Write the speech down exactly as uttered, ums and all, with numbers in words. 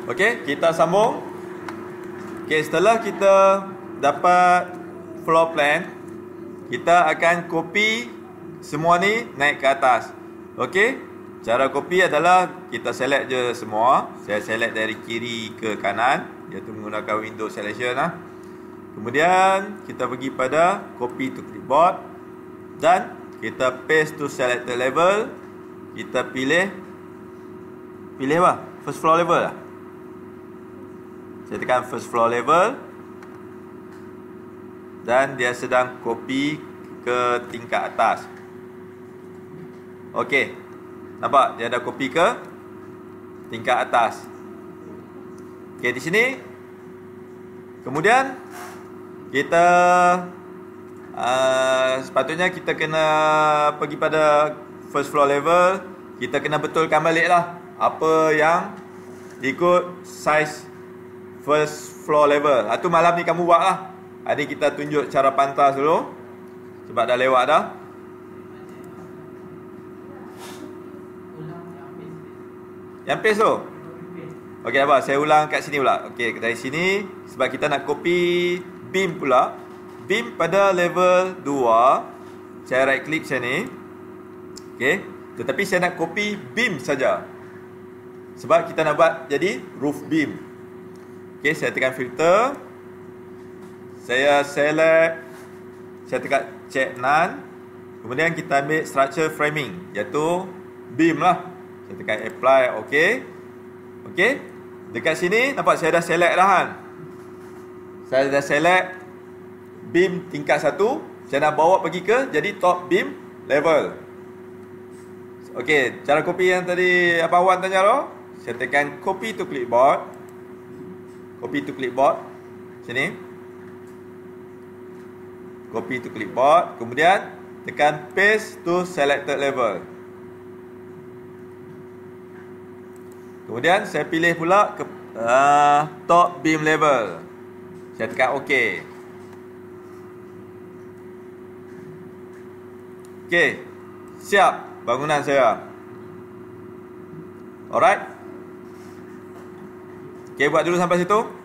Okey, kita sambung. Okey, setelah kita dapat floor plan, kita akan copy semua ni naik ke atas. Okey, cara copy adalah kita select je semua. Saya select dari kiri ke kanan, iaitu menggunakan window selection lah. Kemudian kita pergi pada copy to clipboard dan kita paste to selected level. Kita pilih Pilih apa? First floor level lah. Saya tekan first floor level dan dia sedang copy ke tingkat atas. Okey, nampak dia dah copy ke tingkat atas. Okey, di sini kemudian kita uh, sepatutnya kita kena pergi pada first floor level. Kita kena betulkan balik lah apa yang ikut size first floor level. Itu malam ni kamu buat lah. Hari kita tunjuk cara pantas dulu, sebab dah lewat dah. Yang paste tu. Okey, apa? Saya ulang kat sini pula. Okey, dari sini sebab kita nak copy beam pula. Beam pada level dua. Saya right click macam ni. Okey, tetapi saya nak copy beam saja. Sebab kita nak buat jadi roof beam. Okey, saya tekan filter. Saya select. Saya tekan check none. Kemudian kita ambil structure framing, iaitu beam lah. Saya tekan apply, okey. Okey. Dekat sini nampak saya dah select dah kan. Saya dah select beam tingkat satu. Saya nak bawa pergi ke jadi top beam level. Okey, cara copy yang tadi Abang Wan tanya tu. Saya tekan copy to clipboard. Copy to clipboard. Sini. Copy to clipboard. Kemudian tekan paste to selected level. Kemudian saya pilih pula ke uh, top beam level. Saya tekan OK. Okey, siap bangunan saya. Alright. Okey, buat dulu sampai situ.